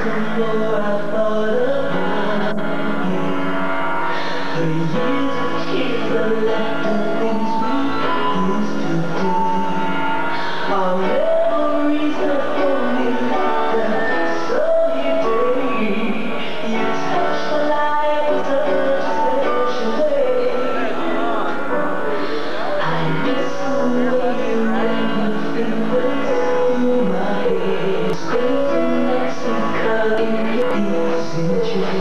the more I thought about you. For years of tears, I left the things we used to do. Our memories that only the sunny day. You touched my life in such a special way. I miss the way you ran your fingers through my hair. Scraping Mexico in your easy chair.